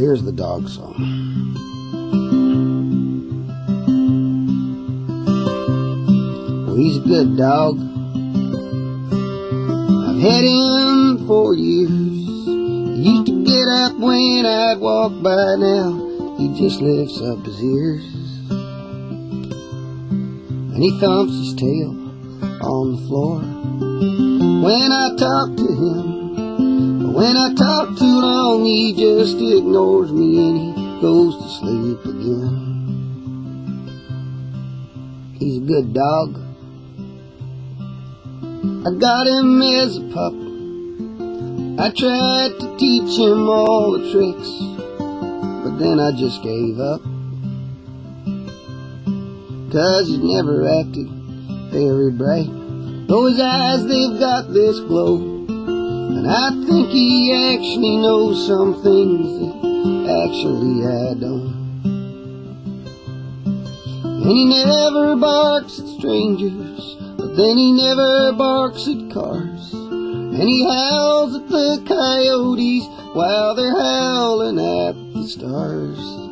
here's the dog song. Well, he's a good dog. I've had him for years. He used to get up when I'd walk by. Now he just lifts up his ears and he thumps his tail on the floor when I talk to him. But when I talk too long, he just ignores me and he goes to sleep again. He's a good dog. I got him as a pup. I tried to teach him all the tricks, but then I just gave up, 'cause he never acted very bright. Though his eyes, they've got this glow, and I think he actually knows some things that actually I don't. And he never barks at strangers, but then he never barks at cars. And he howls at the coyotes while they're howling at the stars.